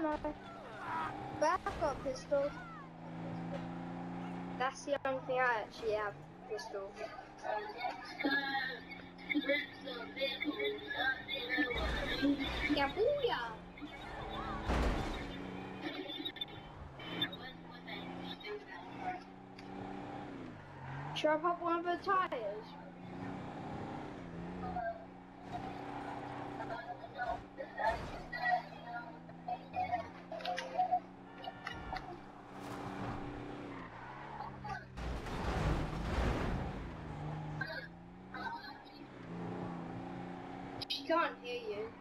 no. But I've got a pistol. That's the only thing I actually have, pistol. Yeah, booyah! Should I pop one of the tires? She can't hear you.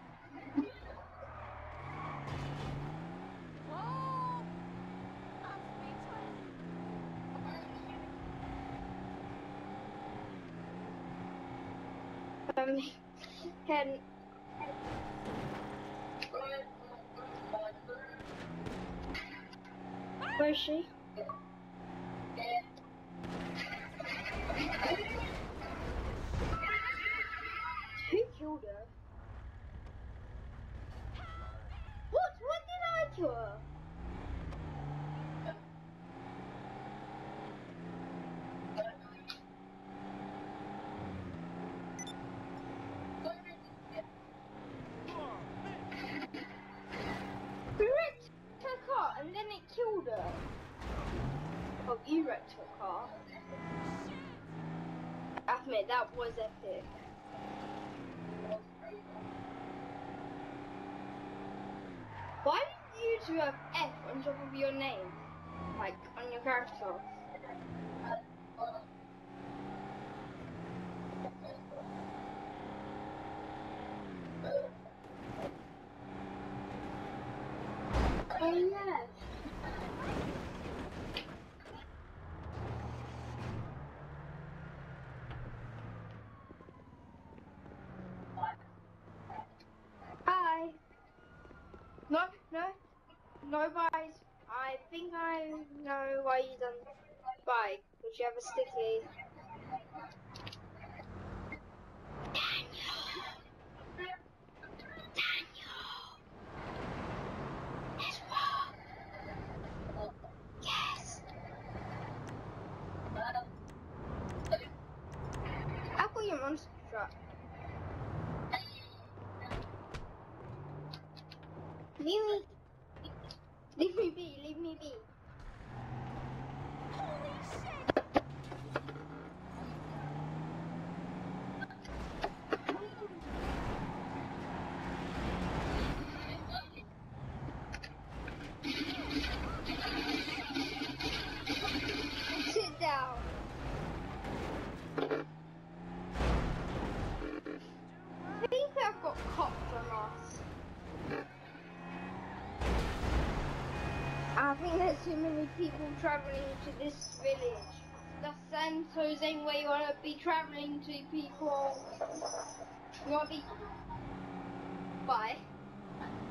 Can where is she? Who killed her? What? What did I do her? We wrecked her car and then it killed her. Oh, you wrecked her car. I admit, that was epic. Why did you two have F on top of your name? Like, on your character? Oh, yeah. Hi. No, guys. I think I know why you done bike, because you have a sticky. Daniel. Let's walk. Yes. I've got your monster truck. Leave me be, leave me be. Holy shit! Sit down. I think I've got cops on us. I think there's too many people travelling to this village. That's San Jose where you want to be travelling to, people. You want to be... Bye.